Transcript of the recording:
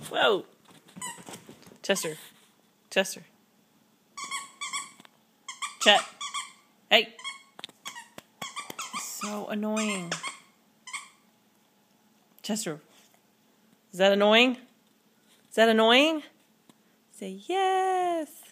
Whoa. Chester. Chester. Chet. Hey. So annoying. Chester. Is that annoying? Is that annoying? Say yes.